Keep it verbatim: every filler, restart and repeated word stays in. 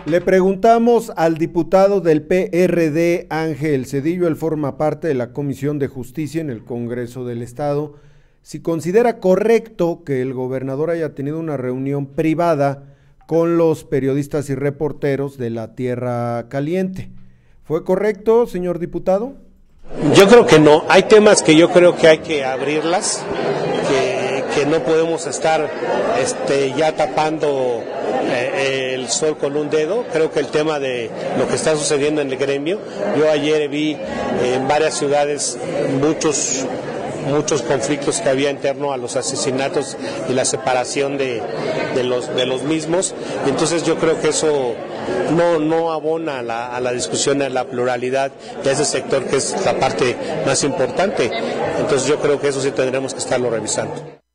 Le preguntamos al diputado del P R D, Ángel Cedillo, él forma parte de la Comisión de Justicia en el Congreso del Estado, si considera correcto que el gobernador haya tenido una reunión privada con los periodistas y reporteros de la Tierra Caliente. ¿Fue correcto, señor diputado? Yo creo que no. Hay temas que yo creo que hay que abrirlas, que, que no podemos estar este, ya tapando eh, el sol con un dedo. Creo que el tema de lo que está sucediendo en el gremio, yo ayer vi eh, en varias ciudades muchos muchos conflictos que había en torno a los asesinatos y la separación de, de, los, de los mismos. Entonces yo creo que eso no, no abona a la, a la discusión, a la pluralidad de ese sector que es la parte más importante. Entonces yo creo que eso sí tendremos que estarlo revisando.